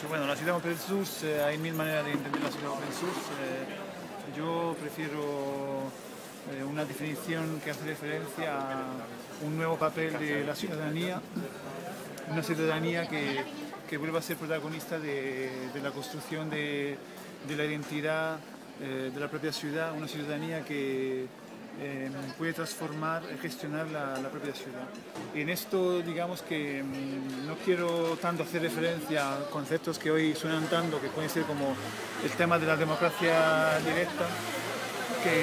Bueno, la ciudad open source, hay mil maneras de entender la ciudad open source. Yo prefiero una definición que hace referencia a un nuevo papel de la ciudadanía, una ciudadanía que vuelva a ser protagonista de la construcción de la identidad de la propia ciudad, una ciudadanía que puede transformar, gestionar la propia ciudad. Y en esto, digamos que no quiero tanto hacer referencia a conceptos que hoy suenan tanto, que pueden ser como el tema de la democracia directa, que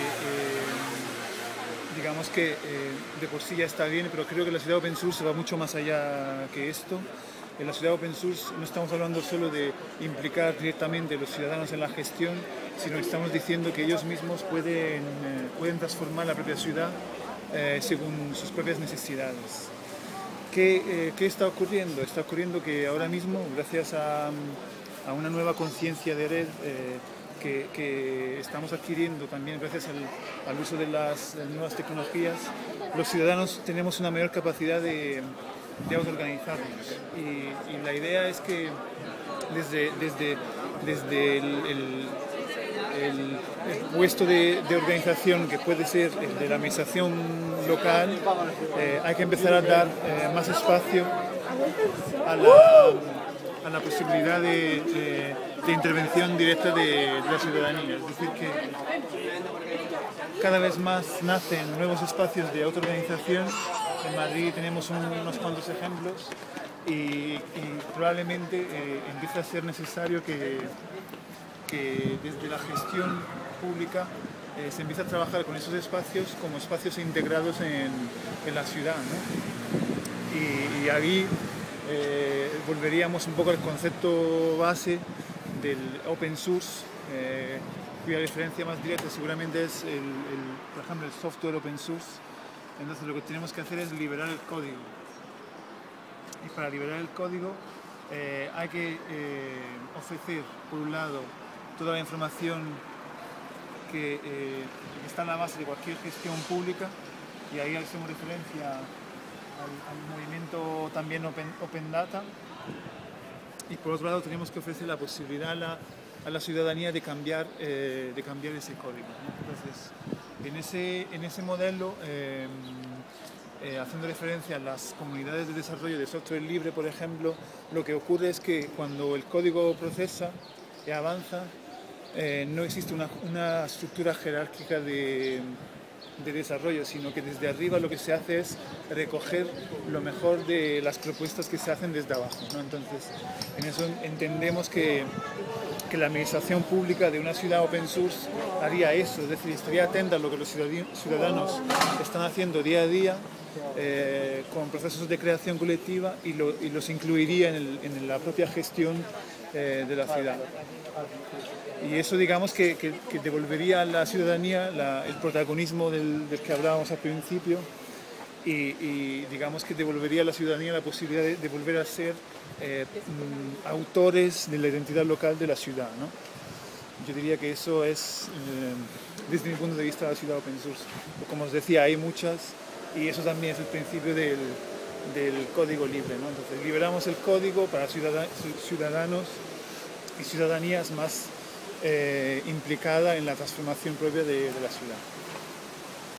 digamos que de por sí ya está bien, pero creo que la ciudad open source va mucho más allá que esto. En la ciudad open source no estamos hablando solo de implicar directamente a los ciudadanos en la gestión, sino que estamos diciendo que ellos mismos pueden transformar la propia ciudad según sus propias necesidades. ¿Qué está ocurriendo? Está ocurriendo que ahora mismo, gracias a una nueva conciencia de red que estamos adquiriendo también gracias al uso de las nuevas tecnologías, los ciudadanos tenemos una mayor capacidad de autoorganizarnos. Y la idea es que desde el puesto de organización, que puede ser el de la administración local, hay que empezar a dar más espacio a la posibilidad de intervención directa de la ciudadanía. Es decir, que cada vez más nacen nuevos espacios de autoorganización. En Madrid tenemos unos cuantos ejemplos y probablemente empiece a ser necesario que desde la gestión pública se empiece a trabajar con esos espacios como espacios integrados en la ciudad, ¿no? Y ahí volveríamos un poco al concepto base del open source, cuya referencia más directa seguramente es por ejemplo, el software open source. Entonces lo que tenemos que hacer es liberar el código. Y para liberar el código hay que ofrecer, por un lado, toda la información que está en la base de cualquier gestión pública, y ahí hacemos referencia al movimiento también Open Data. Y por otro lado tenemos que ofrecer la posibilidad a la ciudadanía de cambiar ese código, ¿no? Entonces, en ese modelo, haciendo referencia a las comunidades de desarrollo de software libre, por ejemplo, lo que ocurre es que cuando el código procesa y avanza, no existe una estructura jerárquica de desarrollo, sino que desde arriba lo que se hace es recoger lo mejor de las propuestas que se hacen desde abajo, ¿no? Entonces, en eso entendemos que la administración pública de una ciudad open source haría eso, es decir, estaría atenta a lo que los ciudadanos están haciendo día a día con procesos de creación colectiva y los incluiría en la propia gestión de la ciudad. Y eso, digamos, que devolvería a la ciudadanía el protagonismo del que hablábamos al principio y digamos que devolvería a la ciudadanía la posibilidad de volver a ser autores de la identidad local de la ciudad, ¿no? Yo diría que eso es, desde mi punto de vista, la ciudad open source. Como os decía, hay muchas y eso también es el principio del código libre, ¿no? Entonces, liberamos el código para ciudadanos y ciudadanías más implicada en la transformación propia de la ciudad.